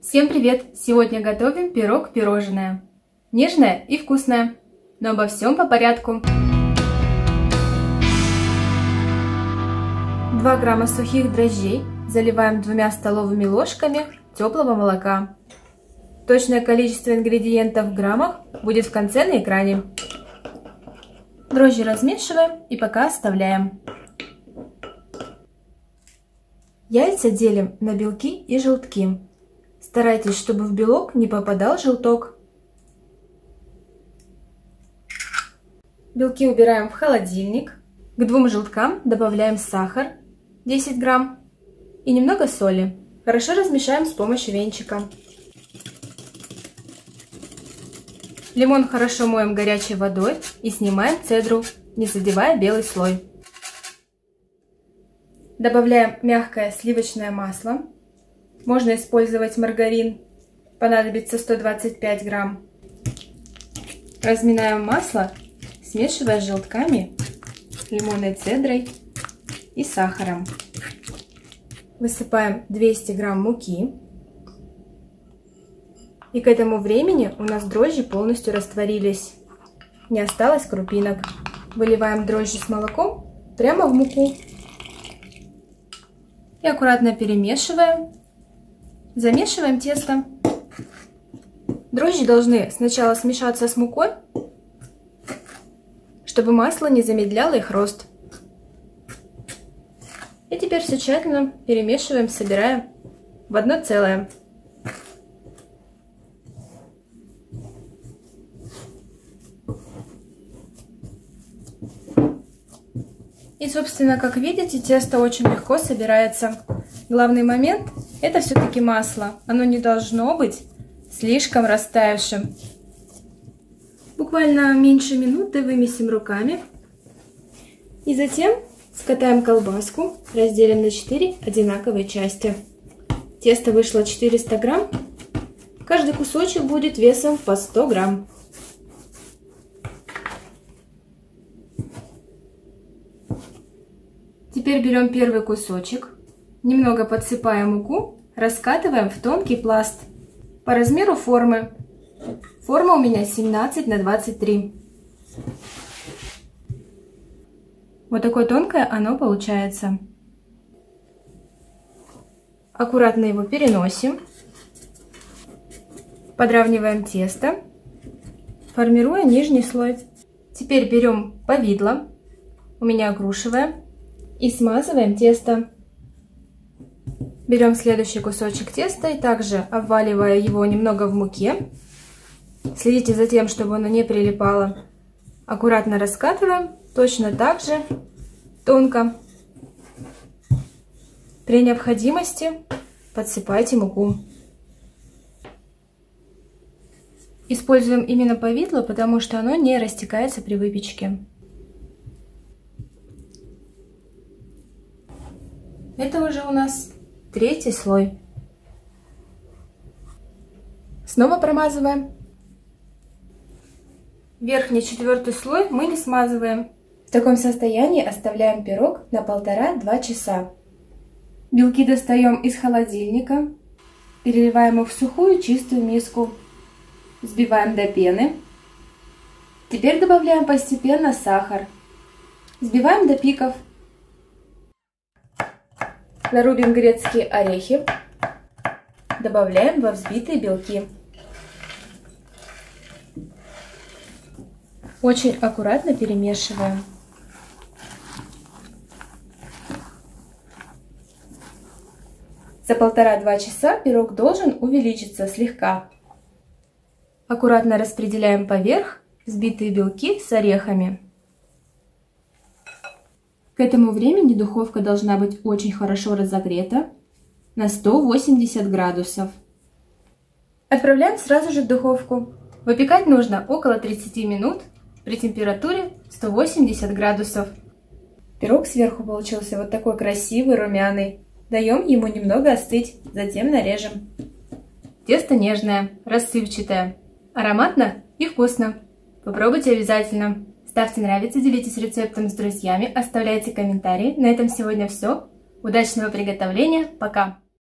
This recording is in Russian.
Всем привет! Сегодня готовим пирог-пирожное. Нежное и вкусное. Но обо всем по порядку. 2 грамма сухих дрожжей заливаем 2 столовыми ложками теплого молока. Точное количество ингредиентов в граммах будет в конце на экране. Дрожжи размешиваем и пока оставляем. Яйца делим на белки и желтки. Старайтесь, чтобы в белок не попадал желток. Белки убираем в холодильник. К 2 желткам добавляем сахар 10 грамм и немного соли. Хорошо размешаем с помощью венчика. Лимон хорошо моем горячей водой и снимаем цедру, не задевая белый слой. Добавляем мягкое сливочное масло. Можно использовать маргарин, понадобится 125 грамм. Разминаем масло, смешивая с желтками, лимонной цедрой и сахаром. Высыпаем 200 грамм муки. И к этому времени у нас дрожжи полностью растворились. Не осталось крупинок. Выливаем дрожжи с молоком прямо в муку. И аккуратно перемешиваем. Замешиваем тесто. Дрожжи должны сначала смешаться с мукой, чтобы масло не замедляло их рост. И теперь все тщательно перемешиваем, собираем в одно целое. И, собственно, как видите, тесто очень легко собирается. Главный момент – это все-таки масло. Оно не должно быть слишком растаявшим. Буквально меньше минуты вымесим руками. И затем скатаем колбаску, разделим на 4 одинаковые части. Тесто вышло 400 грамм. Каждый кусочек будет весом по 100 грамм. Теперь берем первый кусочек, немного подсыпаем муку, раскатываем в тонкий пласт по размеру формы. Форма у меня 17 на 23. Вот такое тонкое оно получается. Аккуратно его переносим, подравниваем тесто, формируя нижний слой. Теперь берем повидло, у меня грушевое. И смазываем тесто. Берем следующий кусочек теста и также, обваливая его немного в муке, следите за тем, чтобы оно не прилипало. Аккуратно раскатываем, точно так же тонко. При необходимости подсыпайте муку. Используем именно повидло, потому что оно не растекается при выпечке. Это уже у нас 3-й слой. Снова промазываем. Верхний 4-й слой мы не смазываем. В таком состоянии оставляем пирог на 1,5-2 часа. Белки достаем из холодильника. Переливаем их в сухую чистую миску. Взбиваем до пены. Теперь добавляем постепенно сахар. Взбиваем до пиков. Нарубим грецкие орехи, добавляем во взбитые белки. Очень аккуратно перемешиваем. За 1,5-2 часа пирог должен увеличиться слегка. Аккуратно распределяем поверх взбитые белки с орехами. К этому времени духовка должна быть очень хорошо разогрета на 180 градусов. Отправляем сразу же в духовку. Выпекать нужно около 30 минут при температуре 180 градусов. Пирог сверху получился вот такой красивый, румяный. Даем ему немного остыть, затем нарежем. Тесто нежное, рассыпчатое, ароматно и вкусно. Попробуйте обязательно. Ставьте нравится, делитесь рецептом с друзьями, оставляйте комментарии. На этом сегодня все. Удачного приготовления. Пока!